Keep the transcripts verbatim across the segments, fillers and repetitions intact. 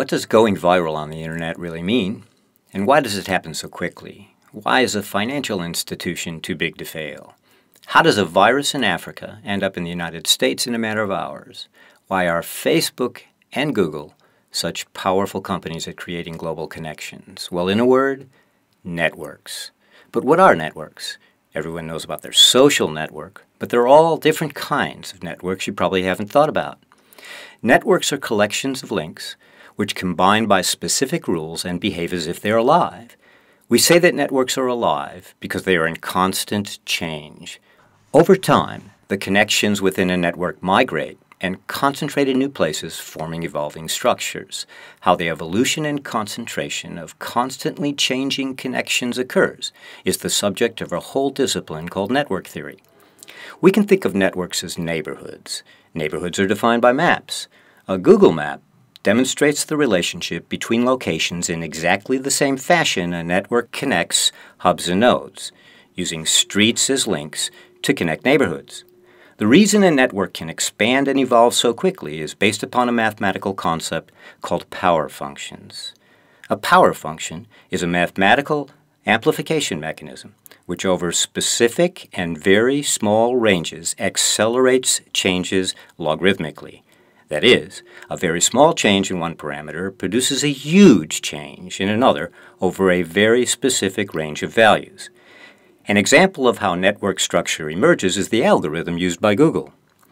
What does going viral on the internet really mean? And why does it happen so quickly? Why is a financial institution too big to fail? How does a virus in Africa end up in the United States in a matter of hours? Why are Facebook and Google such powerful companies at creating global connections? Well, in a word, networks. But what are networks? Everyone knows about their social network, but there are all different kinds of networks you probably haven't thought about. Networks are collections of links which combine by specific rules and behave as if they're alive. We say that networks are alive because they are in constant change. Over time, the connections within a network migrate and concentrate in new places, forming evolving structures. How the evolution and concentration of constantly changing connections occurs is the subject of a whole discipline called network theory. We can think of networks as neighborhoods. Neighborhoods are defined by maps. A Google map demonstrates the relationship between locations in exactly the same fashion a network connects hubs and nodes, using streets as links to connect neighborhoods. The reason a network can expand and evolve so quickly is based upon a mathematical concept called power functions. A power function is a mathematical amplification mechanism which over specific and very small ranges accelerates changes logarithmically. That is, a very small change in one parameter produces a huge change in another over a very specific range of values. An example of how network structure emerges is the algorithm used by Google.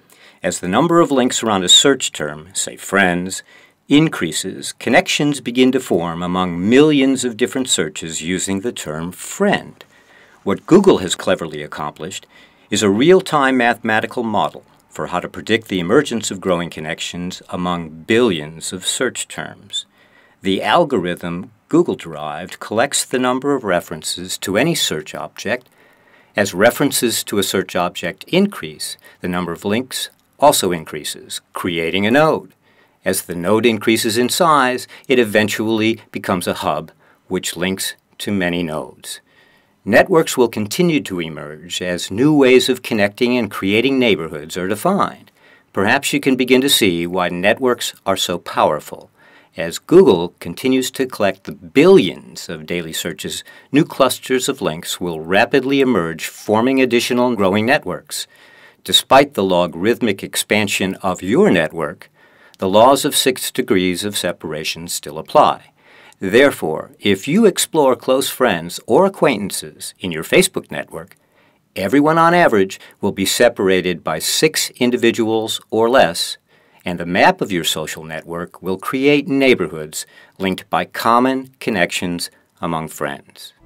As the number of links around a search term, say friends, increases, connections begin to form among millions of different searches using the term friend. What Google has cleverly accomplished is a real-time mathematical model for how to predict the emergence of growing connections among billions of search terms. The algorithm Google derived collects the number of references to any search object. As references to a search object increase, the number of links also increases, creating a node. As the node increases in size, it eventually becomes a hub, which links to many nodes. Networks will continue to emerge as new ways of connecting and creating neighborhoods are defined. Perhaps you can begin to see why networks are so powerful. As Google continues to collect the billions of daily searches, new clusters of links will rapidly emerge, forming additional and growing networks. Despite the logarithmic expansion of your network, the laws of six degrees of separation still apply. Therefore, if you explore close friends or acquaintances in your Facebook network, everyone on average will be separated by six individuals or less, and the map of your social network will create neighborhoods linked by common connections among friends.